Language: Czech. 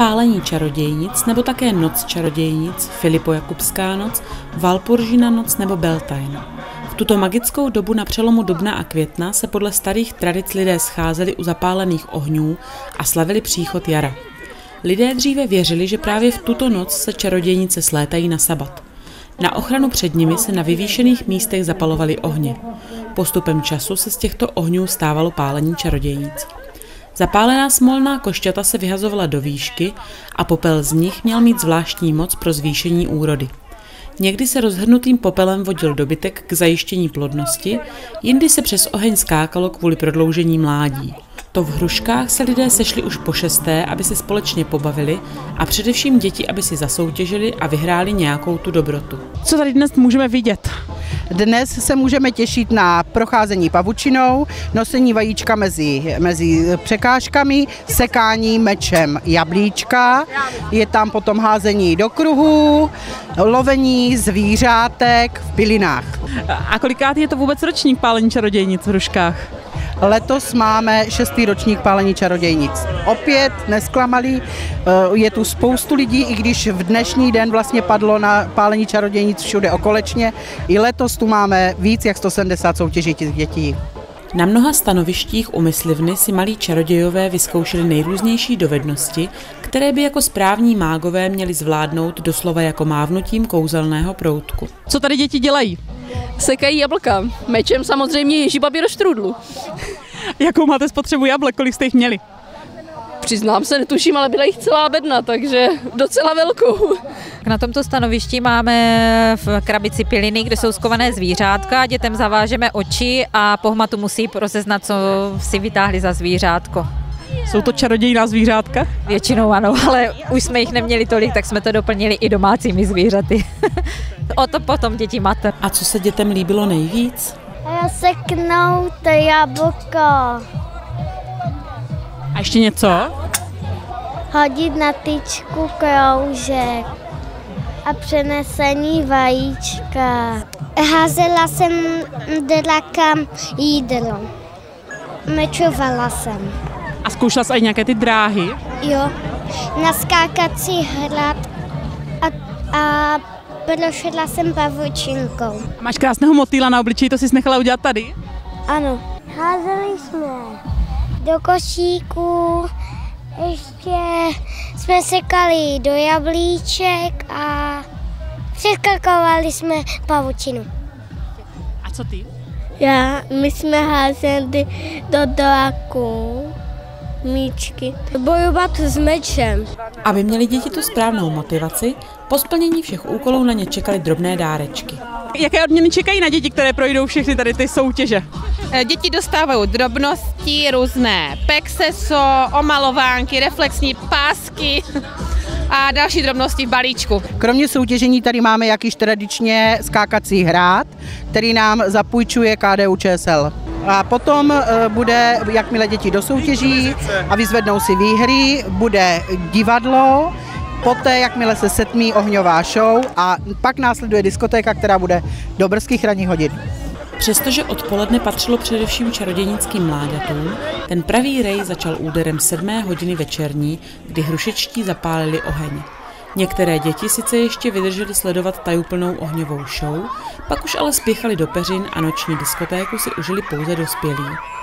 pálení čarodějnic nebo také noc čarodějnic, Filipojakubská noc, Valpuržina noc nebo Beltane. V tuto magickou dobu na přelomu dubna a května se podle starých tradic lidé scházeli u zapálených ohňů a slavili příchod jara. Lidé dříve věřili, že právě v tuto noc se čarodějnice slétají na sabat. Na ochranu před nimi se na vyvýšených místech zapalovaly ohně. Postupem času se z těchto ohňů stávalo pálení čarodějnic. Zapálená smolná košťata se vyhazovala do výšky a popel z nich měl mít zvláštní moc pro zvýšení úrody. Někdy se rozhrnutým popelem vodil dobytek k zajištění plodnosti, jindy se přes oheň skákalo kvůli prodloužení mládí. To v Hruškách se lidé sešli už po 6., aby se společně pobavili a především děti, aby si zasoutěžili a vyhráli nějakou tu dobrotu. Co tady dnes můžeme vidět? Dnes se můžeme těšit na procházení pavučinou, nosení vajíčka mezi překážkami, sekání mečem jablíčka, je tam potom házení do kruhu, lovení zvířátek v pilinách. A kolikátý je to vůbec ročník pálení čarodějnic v Hruškách? Letos máme 6. ročník pálení čarodějnic. Opět nesklamali, je tu spoustu lidí, i když v dnešní den vlastně padlo na pálení čarodějnic všude okolečně. I letos tu máme víc jak 170 soutěžících dětí. Na mnoha stanovištích u myslivny si malí čarodějové vyzkoušeli nejrůznější dovednosti, které by jako správní mágové měli zvládnout doslova jako mávnutím kouzelného proutku. Co tady děti dělají? Sekají jablka. Mečem samozřejmě ježibabě do štrůdlu. Jakou máte spotřebu jablek, kolik jste jich měli? Přiznám se, netuším, ale byla jich celá bedna, takže docela velkou. Na tomto stanovišti máme v krabici piliny, kde jsou skované zvířátka. Dětem zavážeme oči a po hmatu musí rozeznat, co si vytáhli za zvířátko. Jsou to čarodějná zvířátka? Většinou ano, ale už jsme jich neměli tolik, tak jsme to doplnili i domácími zvířaty. O to potom děti máte. A co se dětem líbilo nejvíc? Seknout jablko. A ještě něco? Hodit na tyčku kroužek a přenesení vajíčka. Házela jsem drakám jídlo. Mečovala jsem. A zkoušela jsi i nějaké ty dráhy? Jo, na skákací hrad a prošla jsem pavučinkou. A máš krásného motýla na obličeji, to jsi nechala udělat tady? Ano. Házeli jsme do košíku, ještě jsme sekali do jablíček a přeskakovali jsme pavučinu. A co ty? My jsme házeli do draků, míčky. Bojovat s mečem. Aby měli děti tu správnou motivaci, po splnění všech úkolů na ně čekaly drobné dárečky. Jaké odměny čekají na děti, které projdou všechny tady ty soutěže? Děti dostávají drobnosti, různé pexeso, omalovánky, reflexní pásky a další drobnosti v balíčku. Kromě soutěžení tady máme jakýž tradičně skákací hrad, který nám zapůjčuje KDU-ČSL. A potom bude, jakmile děti dosoutěží a vyzvednou si výhry, bude divadlo, poté, jakmile se setmí ohňová show a pak následuje diskotéka, která bude do brzkých ranních hodin. Přestože odpoledne patřilo především čarodějnickým mláďatům, ten pravý rej začal úderem 7. hodiny večerní, kdy hrušečtí zapálili oheň. Některé děti sice ještě vydržely sledovat tajuplnou ohňovou show, pak už ale spěchali do peřin a noční diskotéku si užili pouze dospělí.